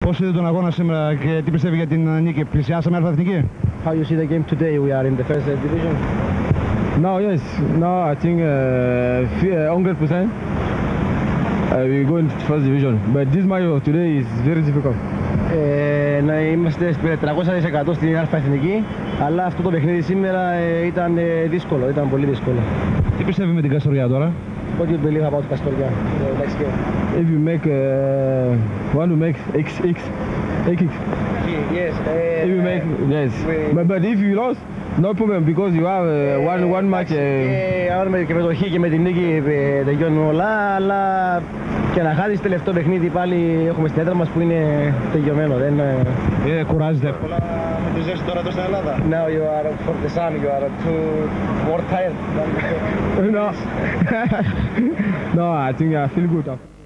Πώς είδε τον αγώνα σήμερα και τι πιστεύει για την νίκη? Πλησιάσαμε αλφα εθνική. How you see the game today? We are in the first division. Now, yes. Now I think 100% we go in first division. But this match of today is very difficult. Να είμαστε 400% στην αλφα εθνική, αλλά αυτό το παιχνίδι σήμερα ήταν δύσκολο, ήταν πολύ δύσκολο. Τι πιστεύει με την Καστοριά τώρα? What do you believe about Καστοριά, the next game? If you make want to make x. Yes. If you make yes. But if you lost, no problem because you have one match. Αν και με το χ και με την νίκη τελειώνουν όλα, αλλά και να χάρεις τελευταίο παιχνίδι πάλι έχουμε στην έδρα μας που είναι τελειωμένο. Κουράζεται. Με τη ζέστη τώρα εδώ στην Ελλάδα. Now you are for the sun, you are too more tired than before. No, I think I feel good.